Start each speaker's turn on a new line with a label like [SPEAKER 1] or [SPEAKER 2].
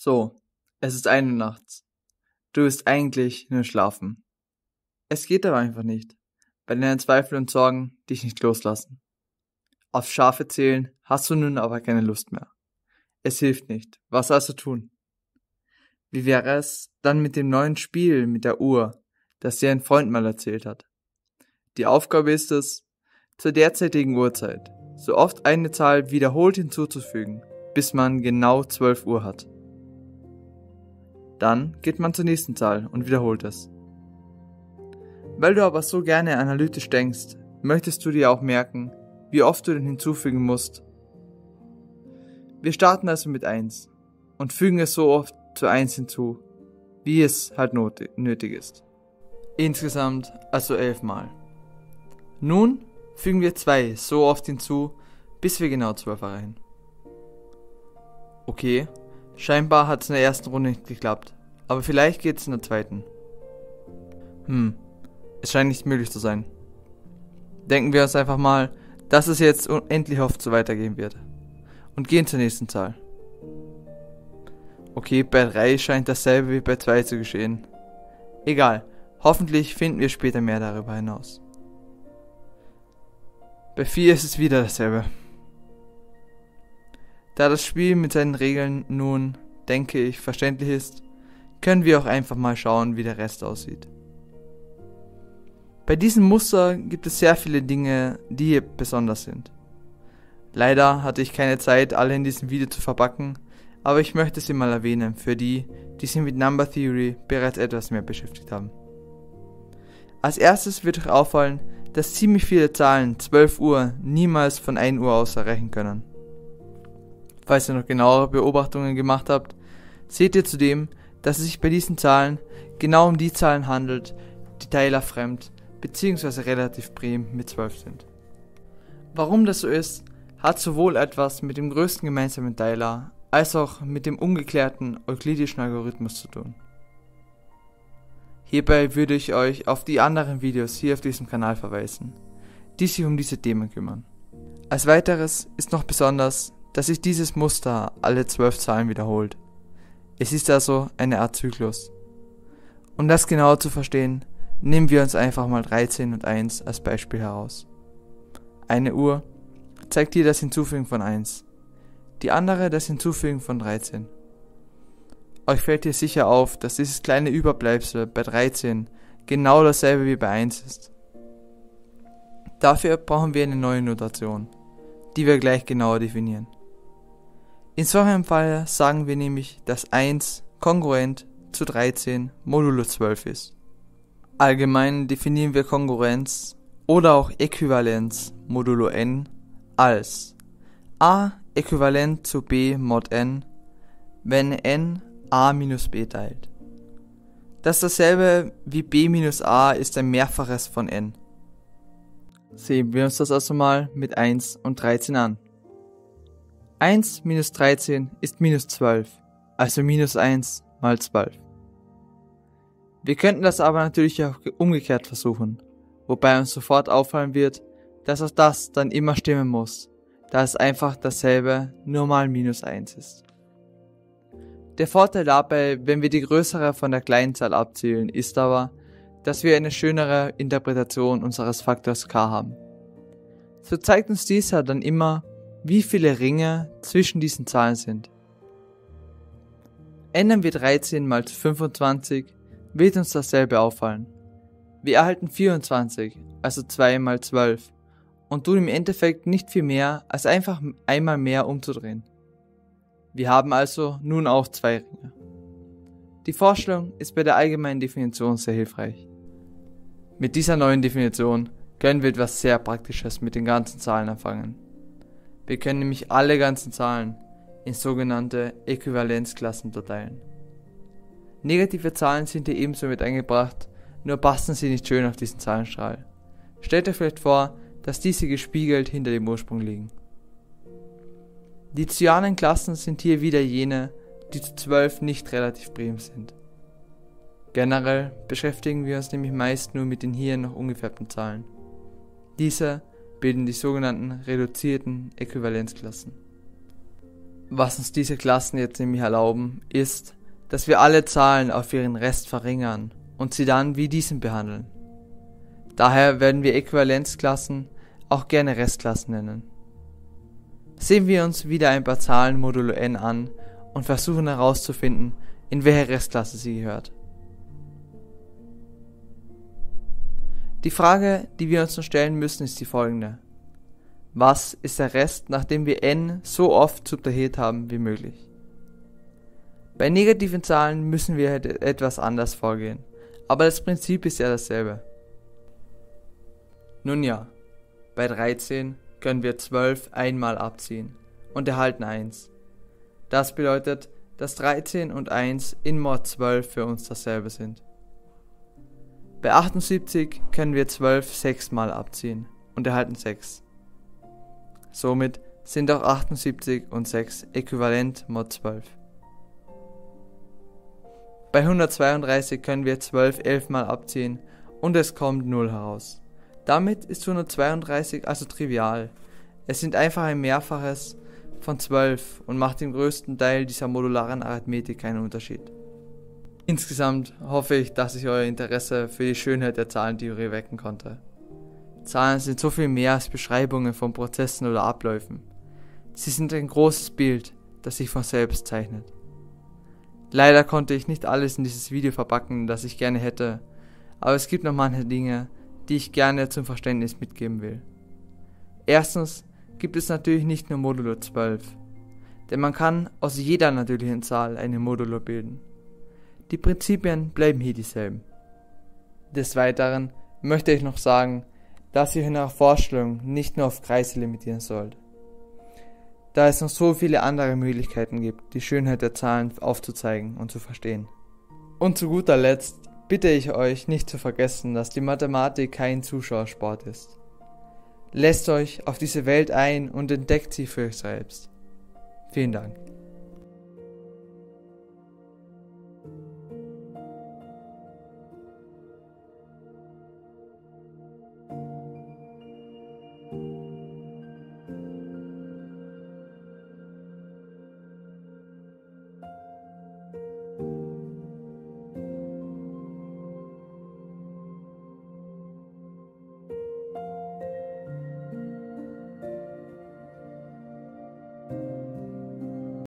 [SPEAKER 1] So, es ist 1 Uhr nachts. Du willst eigentlich nur schlafen. Es geht aber einfach nicht, weil deine Zweifel und Sorgen dich nicht loslassen. Auf Schafe zählen hast du nun aber keine Lust mehr. Es hilft nicht. Was sollst du tun? Wie wäre es dann mit dem neuen Spiel mit der Uhr, das dir ein Freund mal erzählt hat? Die Aufgabe ist es, zur derzeitigen Uhrzeit so oft eine Zahl wiederholt hinzuzufügen, bis man genau 12 Uhr hat. Dann geht man zur nächsten Zahl und wiederholt es. Weil du aber so gerne analytisch denkst, möchtest du dir auch merken, wie oft du den hinzufügen musst. Wir starten also mit 1 und fügen es so oft zu 1 hinzu, wie es halt nötig ist. Insgesamt also 11 Mal. Nun fügen wir 2 so oft hinzu, bis wir genau 12 erreichen. Okay, scheinbar hat es in der ersten Runde nicht geklappt, aber vielleicht geht es in der zweiten. Es scheint nicht möglich zu sein. Denken wir uns einfach mal, dass es jetzt unendlich oft so weitergehen wird. Und gehen zur nächsten Zahl. Okay, bei 3 scheint dasselbe wie bei 2 zu geschehen. Egal, hoffentlich finden wir später mehr darüber hinaus. Bei 4 ist es wieder dasselbe. Da das Spiel mit seinen Regeln nun, denke ich, verständlich ist, können wir auch einfach mal schauen, wie der Rest aussieht. Bei diesem Muster gibt es sehr viele Dinge, die hier besonders sind. Leider hatte ich keine Zeit, alle in diesem Video zu verpacken, aber ich möchte sie mal erwähnen für die, die sich mit Number Theory bereits etwas mehr beschäftigt haben. Als erstes wird euch auffallen, dass ziemlich viele Zahlen 12 Uhr niemals von 1 Uhr aus erreichen können. Falls ihr noch genauere Beobachtungen gemacht habt, seht ihr zudem, dass es sich bei diesen Zahlen genau um die Zahlen handelt, die teilerfremd bzw. relativ prim mit 12 sind. Warum das so ist, hat sowohl etwas mit dem größten gemeinsamen Teiler als auch mit dem ungeklärten euklidischen Algorithmus zu tun. Hierbei würde ich euch auf die anderen Videos hier auf diesem Kanal verweisen, die sich um diese Themen kümmern. Als weiteres ist noch besonders, dass sich dieses Muster alle 12 Zahlen wiederholt. Es ist also eine Art Zyklus. Um das genauer zu verstehen, nehmen wir uns einfach mal 13 und 1 als Beispiel heraus. Eine Uhr zeigt hier das Hinzufügen von 1, die andere das Hinzufügen von 13. Euch fällt hier sicher auf, dass dieses kleine Überbleibsel bei 13 genau dasselbe wie bei 1 ist. Dafür brauchen wir eine neue Notation, die wir gleich genauer definieren. In so einem Fall sagen wir nämlich, dass 1 kongruent zu 13 modulo 12 ist. Allgemein definieren wir Kongruenz oder auch Äquivalenz modulo n als a äquivalent zu b mod n, wenn n a minus b teilt. Das ist dasselbe wie b minus a ist ein Mehrfaches von n. Sehen wir uns das also mal mit 1 und 13 an. 1 minus 13 ist minus 12, also minus 1 mal 12. Wir könnten das aber natürlich auch umgekehrt versuchen, wobei uns sofort auffallen wird, dass auch das dann immer stimmen muss, da es einfach dasselbe nur mal minus 1 ist. Der Vorteil dabei, wenn wir die größere von der kleinen Zahl abzielen, ist aber, dass wir eine schönere Interpretation unseres Faktors k haben. So zeigt uns dies ja dann immer, wie viele Ringe zwischen diesen Zahlen sind. Ändern wir 13 mal 25, wird uns dasselbe auffallen. Wir erhalten 24, also 2 mal 12, und tun im Endeffekt nicht viel mehr, als einfach einmal mehr umzudrehen. Wir haben also nun auch 2 Ringe. Die Vorstellung ist bei der allgemeinen Definition sehr hilfreich. Mit dieser neuen Definition können wir etwas sehr Praktisches mit den ganzen Zahlen anfangen. Wir können nämlich alle ganzen Zahlen in sogenannte Äquivalenzklassen unterteilen. Negative Zahlen sind hier ebenso mit eingebracht, nur passen sie nicht schön auf diesen Zahlenstrahl. Stellt euch vielleicht vor, dass diese gespiegelt hinter dem Ursprung liegen. Die cyanen Klassen sind hier wieder jene, die zu 12 nicht relativ prim sind. Generell beschäftigen wir uns nämlich meist nur mit den hier noch ungefärbten Zahlen. Diese bilden die sogenannten reduzierten Äquivalenzklassen. Was uns diese Klassen jetzt nämlich erlauben, ist, dass wir alle Zahlen auf ihren Rest verringern und sie dann wie diesen behandeln. Daher werden wir Äquivalenzklassen auch gerne Restklassen nennen. Sehen wir uns wieder ein paar Zahlen modulo n an und versuchen herauszufinden, in welche Restklasse sie gehört. Die Frage, die wir uns nun stellen müssen, ist die folgende. Was ist der Rest, nachdem wir n so oft subtrahiert haben wie möglich? Bei negativen Zahlen müssen wir etwas anders vorgehen, aber das Prinzip ist ja dasselbe. Nun ja, bei 13 können wir 12 einmal abziehen und erhalten 1. Das bedeutet, dass 13 und 1 in Mod 12 für uns dasselbe sind. Bei 78 können wir 12 sechsmal abziehen und erhalten 6. Somit sind auch 78 und 6 äquivalent Mod 12. Bei 132 können wir 12 11-mal abziehen und es kommt 0 heraus. Damit ist 132 also trivial. Es sind einfach ein Mehrfaches von 12 und macht im größten Teil dieser modularen Arithmetik keinen Unterschied. Insgesamt hoffe ich, dass ich euer Interesse für die Schönheit der Zahlentheorie wecken konnte. Zahlen sind so viel mehr als Beschreibungen von Prozessen oder Abläufen. Sie sind ein großes Bild, das sich von selbst zeichnet. Leider konnte ich nicht alles in dieses Video verpacken, das ich gerne hätte, aber es gibt noch manche Dinge, die ich gerne zum Verständnis mitgeben will. Erstens gibt es natürlich nicht nur Modulo 12, denn man kann aus jeder natürlichen Zahl eine Modulo bilden. Die Prinzipien bleiben hier dieselben. Des Weiteren möchte ich noch sagen, dass ihr in eurer Vorstellung nicht nur auf Kreise limitieren sollt, da es noch so viele andere Möglichkeiten gibt, die Schönheit der Zahlen aufzuzeigen und zu verstehen. Und zu guter Letzt bitte ich euch nicht zu vergessen, dass die Mathematik kein Zuschauersport ist. Lässt euch auf diese Welt ein und entdeckt sie für euch selbst. Vielen Dank.